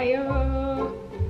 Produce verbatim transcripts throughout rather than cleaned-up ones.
よう。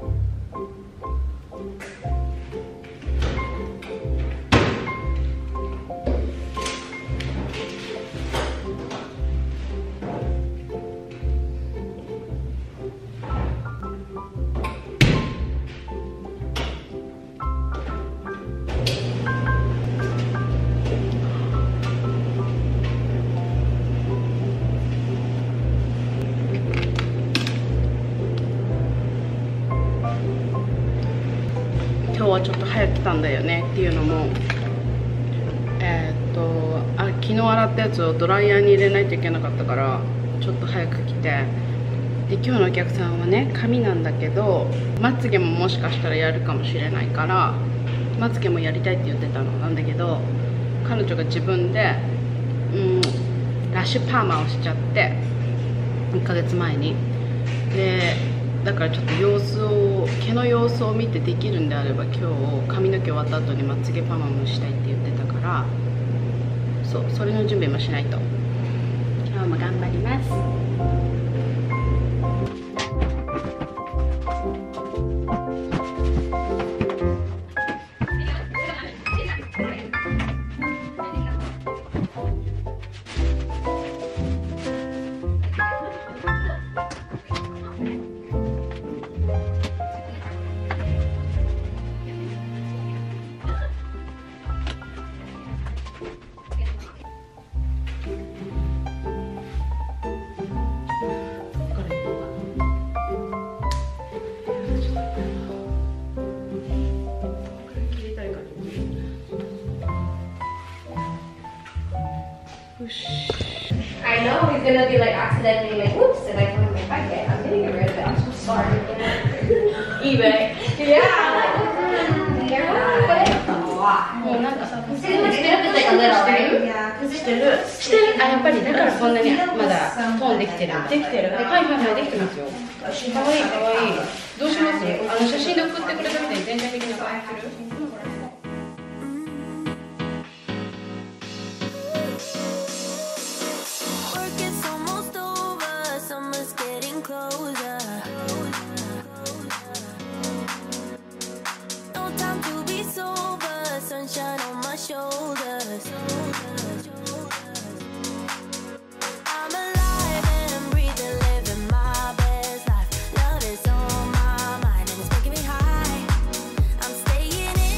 今日はちょっと早く来たんだよねっていうのも、えー、っとあ昨日洗ったやつをドライヤーに入れないといけなかったからちょっと早く来て、で今日のお客さんはね髪なんだけど、まつげももしかしたらやるかもしれないから、まつげもやりたいって言ってたのなんだけど、彼女が自分で、うん、ラッシュパーマをしちゃっていっかげつまえに。でだからちょっと様子を毛の様子を見てできるんであれば、今日髪の毛終わった後にまつげパーマもしたいって言ってたから、そうそれの準備もしないと。今日も頑張ります。 I know he's gonna be like accidentally like, whoops, and I told him if I get, I'm gonna get rid of it. I'm so sorry. eBay. Yeah. You're a lot. もうなんかさ、 He's gonna spit up is like a little, right? Yeah. してるしてる。あ、やっぱりだからそんなにまだトーンできてる。できてる。はいはいはい、できてますよ。かわいいかわいい。どうします？あの写真で送ってくれたくて全体的に変わってる。 Living my best life, love is on my mind and it's making me high. I'm staying in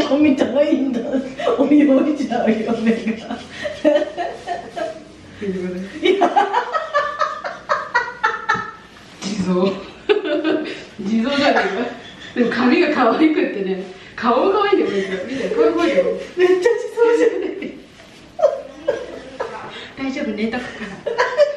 こ見たらいいんだ。泳いじゃうよ目が。地蔵地蔵じゃないか。でも髪が可愛くってね、顔も可愛いんだよ。見て、こういう声だよ。めっちゃ地蔵じゃない。大丈夫、寝とくから。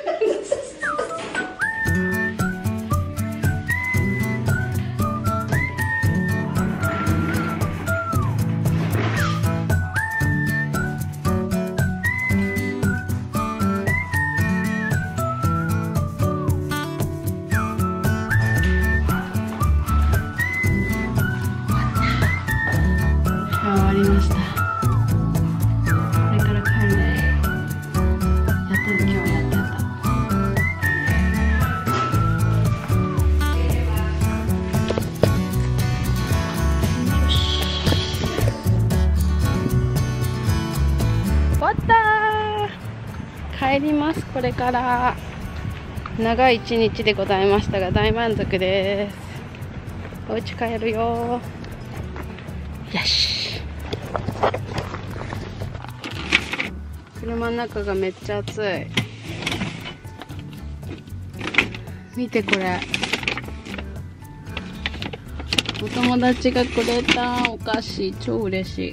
終わりました。これから帰るね。やったね、今日はやったやった。よし。終わったー。帰ります。これから長い一日でございましたが大満足です。お家帰るよー。よし。車の中がめっちゃ暑い。見てこれ、お友達がくれたお菓子、超嬉し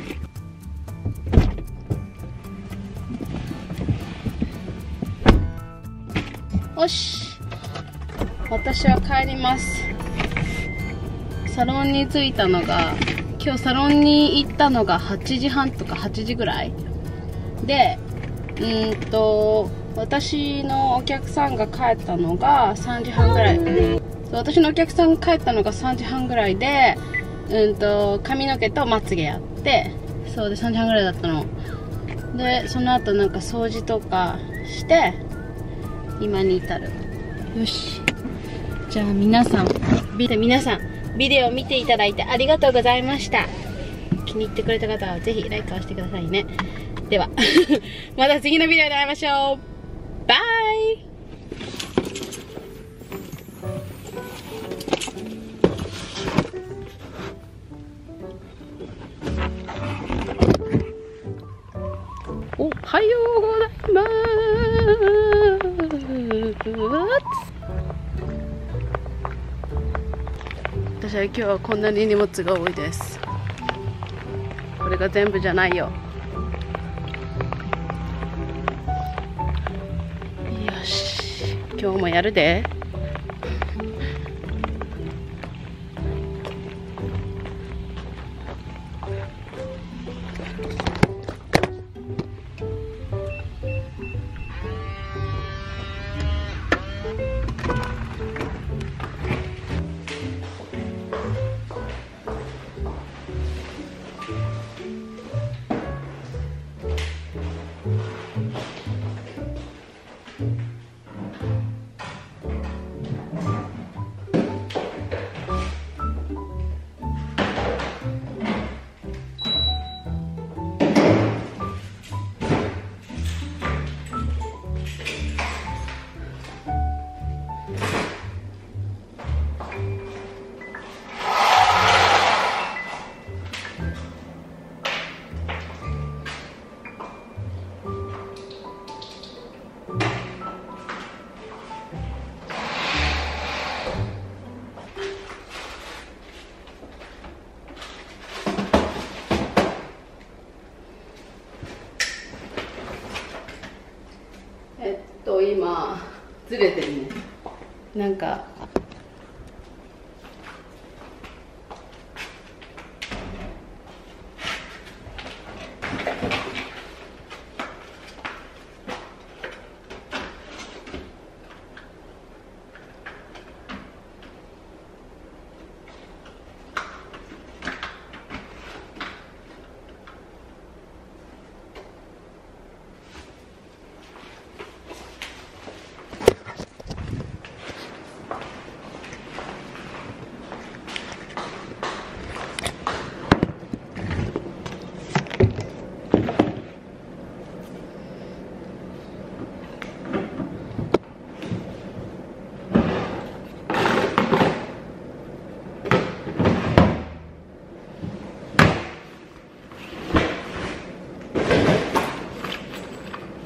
い。よし、私は帰ります。サロンに着いたのが、今日サロンに行ったのがはちじはんとかはちじぐらいで、うんと私のお客さんが帰ったのがさんじはんぐらい。私のお客さんが帰ったのがさんじはんぐらいで、うんと髪の毛とまつげやって、そうでさんじはんぐらいだったので、その後なんか掃除とかして今に至る。よし、じゃあ皆さんビデ皆さんビデオを見ていただいてありがとうございました。気に入ってくれた方はぜひライクをしてくださいね。ではまた次のビデオで会いましょう。バイ。おはようございます。私は今日はこんなに荷物が多いです。これが全部じゃないよ。よし、今日もやるで。今ずれてるね。なんか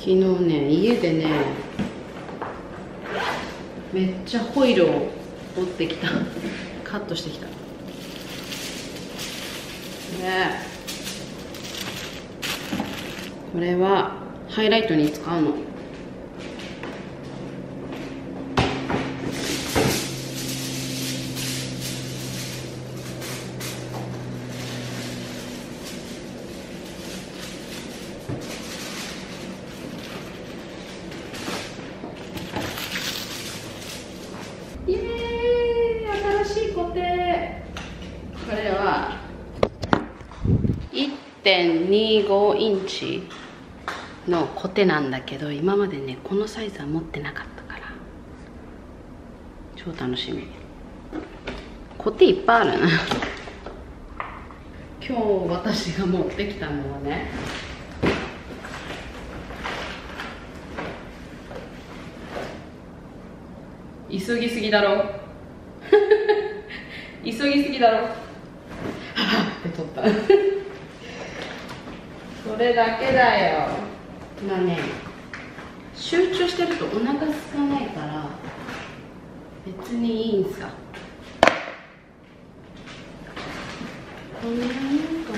昨日ね、家でね、めっちゃホイルを折ってきた。カットしてきた。ね、これはハイライトに使うの。イエーイ、新しいコテ。これは いってんにご インチのコテなんだけど、今までねこのサイズは持ってなかったから超楽しみ。コテいっぱいあるな。今日私が持ってきたのはね、急ぎすぎだろ。急ぎすぎだろ。はぁって取った。それだけだよ。まあね、集中してるとお腹空かないから別にいいんすか。こんなもんかな。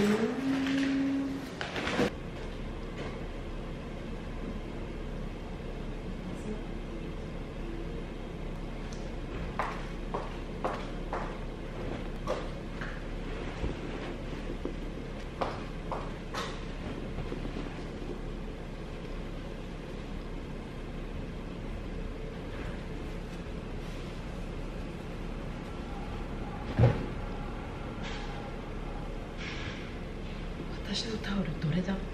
私のタオルどれだ？ね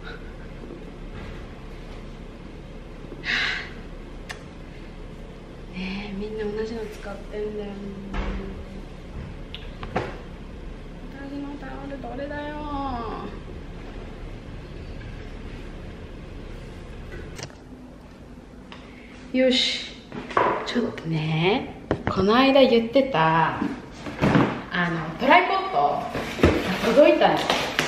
え、みんな同じの使ってんだよね。私のタオルどれだよ。よし、ちょっとね、この間言ってたあのトライポットが届いたの。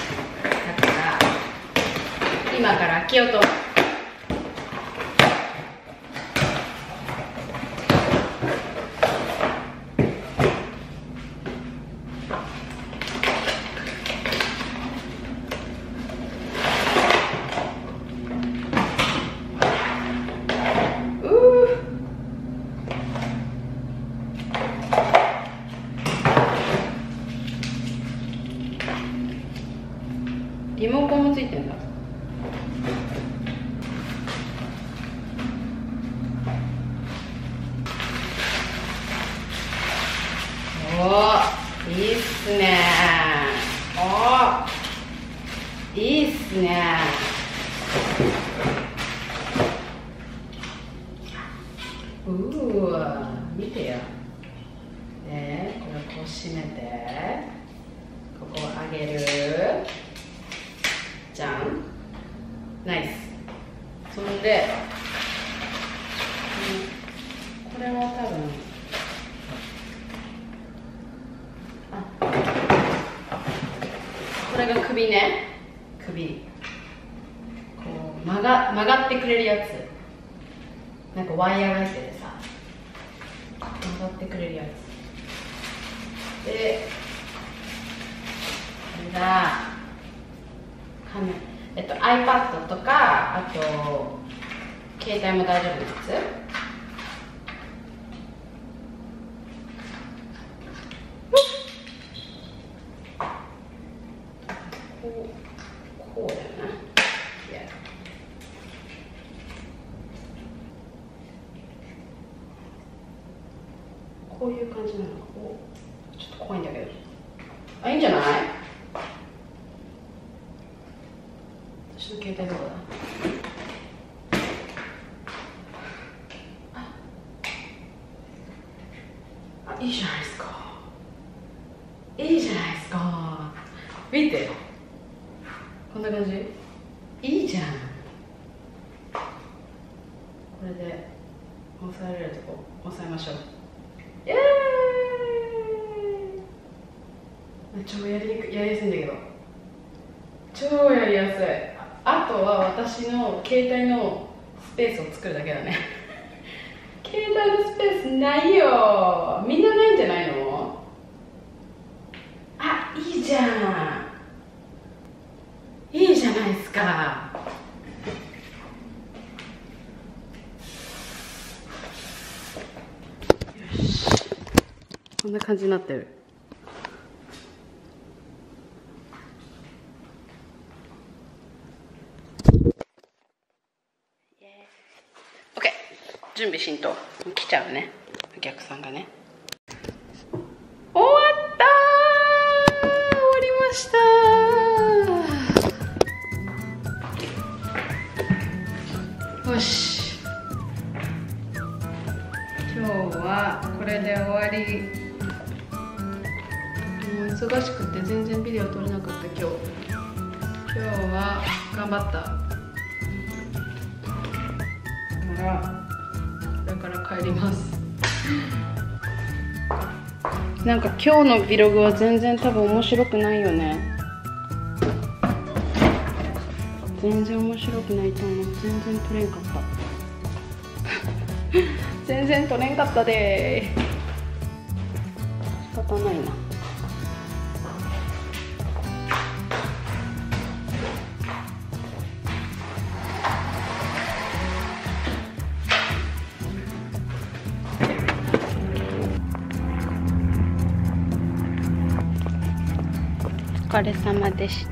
今から開けようと思う。リモコンもついてんだ。おー、いいっすねー。おー、いいっすねー。うーわ、見てよ。で、これこう閉めて、ここを上げる。じゃん。ナイス。そんで、これは多分、これが首ね。首こう曲が曲がってくれるやつ。なんかワイヤーが入っててさ、曲がってくれるやつで、これがカメえっと iPad とか、あと携帯も大丈夫なやつ。こうだよな。こういう感じなの。こうちょっと怖いんだけど、あ、いいんじゃない？私の携帯どこだ？あ、いいじゃないですか。いいじゃないですか。見て。こんな感じ。いいじゃん。これで押さえられるとこ押さえましょう。イエーイ。超やりにくい、やりやすいんだけど、超やりやすい。あとは私の携帯のペースを作るだけだね。携帯のスペースないよ。みんなないんじゃないの？あ、いいじゃん。いいじゃないですか。よし。こんな感じになってる。準備しんと来ちゃうね、お客さんがね。終わったー、終わりましたー。よし、今日はこれで終わり。もう忙しくて全然ビデオ撮れなかった今日。今日は頑張ったからこれから帰ります。なんか今日の Vlog は全然多分面白くないよね。全然面白くないと思う。全然撮れんかった全然撮れんかったでー。仕方ないな。お疲れ様でした。